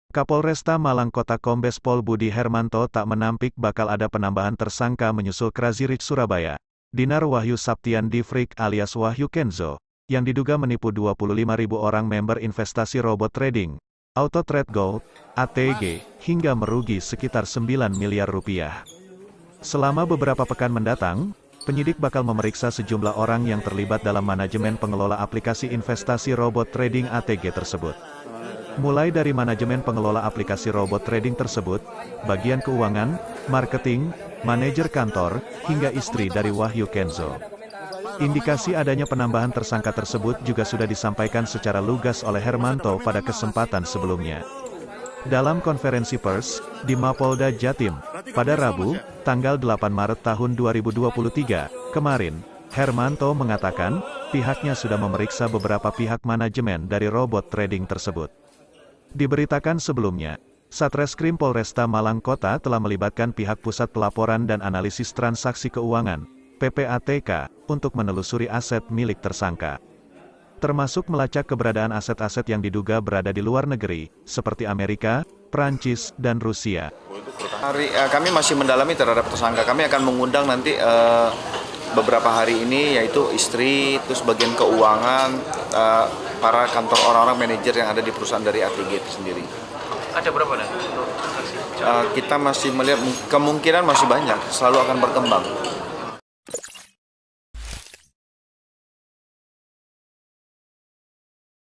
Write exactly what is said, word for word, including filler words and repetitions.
Kapolresta Malang Kota Kombes Pol Budi Hermanto tak menampik bakal ada penambahan tersangka menyusul Crazy Rich Surabaya. Dinar Wahyu Saptian Divrik alias Wahyu Kenzo, yang diduga menipu dua puluh lima ribu orang member investasi robot trading, Auto Trade Gold, A T G, hingga merugi sekitar sembilan miliar rupiah. Selama beberapa pekan mendatang, penyidik bakal memeriksa sejumlah orang yang terlibat dalam manajemen pengelola aplikasi investasi robot trading A T G tersebut. Mulai dari manajemen pengelola aplikasi robot trading tersebut, bagian keuangan, marketing, manajer kantor, hingga istri dari Wahyu Kenzo. Indikasi adanya penambahan tersangka tersebut juga sudah disampaikan secara lugas oleh Hermanto pada kesempatan sebelumnya. Dalam konferensi pers, di Mapolda Jatim, pada Rabu, tanggal delapan Maret tahun dua ribu dua puluh tiga, kemarin, Hermanto mengatakan, pihaknya sudah memeriksa beberapa pihak manajemen dari robot trading tersebut. Diberitakan sebelumnya, Satreskrim Polresta Malang Kota telah melibatkan pihak Pusat Pelaporan dan Analisis Transaksi Keuangan, P P A T K, untuk menelusuri aset milik tersangka. Termasuk melacak keberadaan aset-aset yang diduga berada di luar negeri, seperti Amerika, Prancis, dan Rusia. Hari, uh, kami masih mendalami terhadap tersangka. Kami akan mengundang nanti uh, beberapa hari ini, yaitu istri, terus bagian keuangan, uh, para kantor orang-orang manajer yang ada di perusahaan dari A T G itu sendiri. Ada berapa nih untuk Uh, kita masih melihat kemungkinan masih banyak, selalu akan berkembang.